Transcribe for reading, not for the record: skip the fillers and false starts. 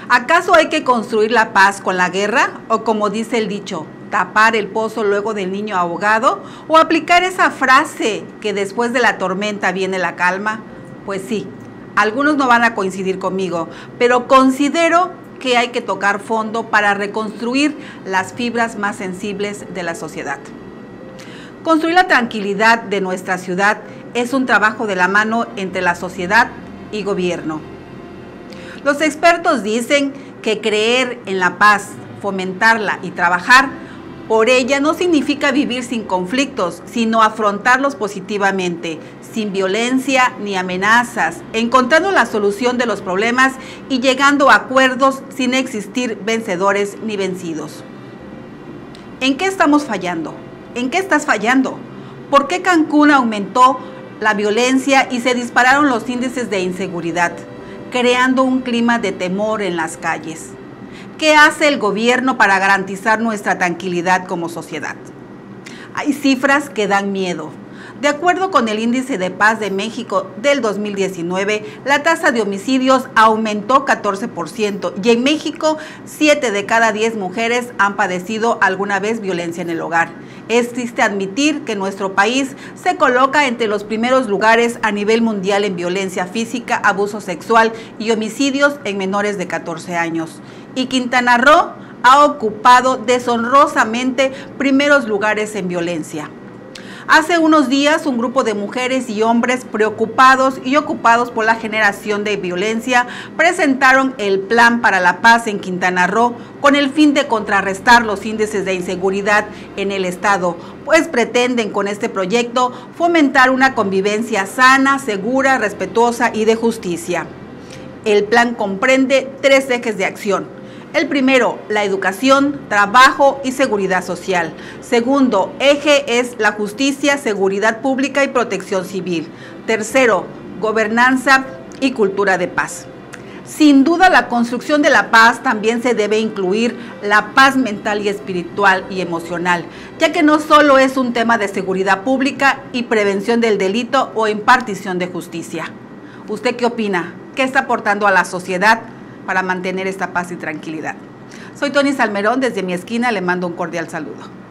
¿Acaso hay que construir la paz con la guerra? O como dice el dicho, tapar el pozo luego del niño ahogado, o aplicar esa frase que después de la tormenta viene la calma. Pues sí, algunos no van a coincidir conmigo, pero considero que hay que tocar fondo para reconstruir las fibras más sensibles de la sociedad. Construir la tranquilidad de nuestra ciudad es un trabajo de la mano entre la sociedad y gobierno. Los expertos dicen que creer en la paz, fomentarla y trabajar por ella no significa vivir sin conflictos, sino afrontarlos positivamente, sin violencia ni amenazas, encontrando la solución de los problemas y llegando a acuerdos sin existir vencedores ni vencidos. ¿En qué estamos fallando? ¿En qué estás fallando? ¿Por qué Cancún aumentó la violencia y se dispararon los índices de inseguridad, creando un clima de temor en las calles? ¿Qué hace el gobierno para garantizar nuestra tranquilidad como sociedad? Hay cifras que dan miedo. De acuerdo con el Índice de Paz de México del 2019, la tasa de homicidios aumentó 14% y en México 7 de cada 10 mujeres han padecido alguna vez violencia en el hogar. Es triste admitir que nuestro país se coloca entre los primeros lugares a nivel mundial en violencia física, abuso sexual y homicidios en menores de 14 años. Y Quintana Roo ha ocupado deshonrosamente primeros lugares en violencia. Hace unos días, un grupo de mujeres y hombres preocupados y ocupados por la generación de violencia presentaron el Plan para la Paz en Quintana Roo con el fin de contrarrestar los índices de inseguridad en el estado, pues pretenden con este proyecto fomentar una convivencia sana, segura, respetuosa y de justicia. El plan comprende 3 ejes de acción. El primero, la educación, trabajo y seguridad social. Segundo eje es la justicia, seguridad pública y protección civil. Tercero, gobernanza y cultura de paz. Sin duda, la construcción de la paz también se debe incluir la paz mental y espiritual y emocional, ya que no solo es un tema de seguridad pública y prevención del delito o impartición de justicia. ¿Usted qué opina? ¿Qué está aportando a la sociedad para mantener esta paz y tranquilidad? Soy Tony Salmerón, desde mi esquina le mando un cordial saludo.